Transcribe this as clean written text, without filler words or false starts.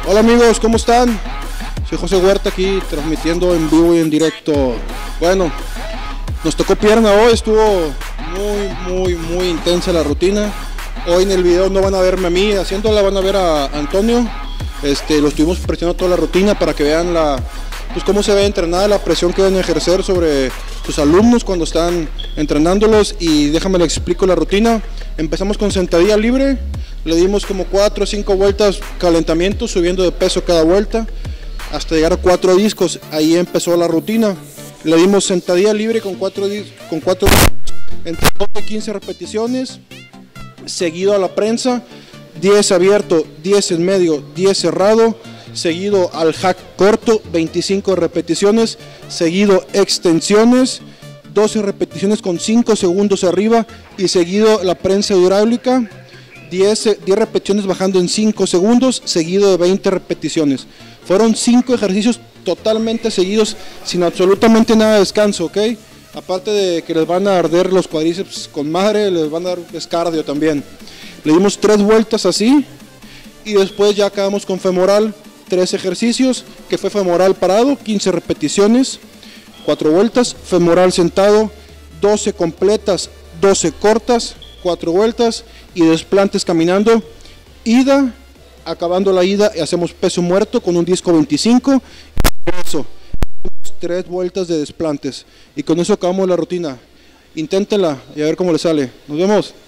Hola amigos, ¿cómo están? Soy José Huerta aquí transmitiendo en vivo y en directo. Bueno, nos tocó pierna hoy, estuvo muy intensa la rutina. Hoy en el video no van a verme a mí haciéndola, van a ver a Antonio. Lo estuvimos presionando toda la rutina para que vean pues cómo se ve entrenada, la presión que deben ejercer sobre sus alumnos cuando están entrenándolos. Y déjame les explico la rutina. Empezamos con sentadilla libre, le dimos como 4 o 5 vueltas calentamiento, subiendo de peso cada vuelta hasta llegar a 4 discos. Ahí empezó la rutina. Le dimos sentadilla libre con 4 entre 12 y 15 repeticiones, seguido a la prensa, 10 abierto, 10 en medio, 10 cerrado, seguido al hack corto, 25 repeticiones, seguido extensiones, 12 repeticiones con 5 segundos arriba, y seguido la prensa hidráulica, 10 repeticiones bajando en 5 segundos, seguido de 20 repeticiones. Fueron 5 ejercicios totalmente seguidos, sin absolutamente nada de descanso, ¿ok? Aparte de que les van a arder los cuádriceps con madre, les van a dar cardio también. Le dimos 3 vueltas así, y después ya acabamos con femoral, 3 ejercicios, que fue femoral parado, 15 repeticiones, 4 vueltas, femoral sentado, 12 completas, 12 cortas, 4 vueltas, y desplantes caminando, ida, acabando la ida, y hacemos peso muerto con un disco 25, y eso, 3 vueltas de desplantes, y con eso acabamos la rutina. Inténtenla y a ver cómo les sale. Nos vemos.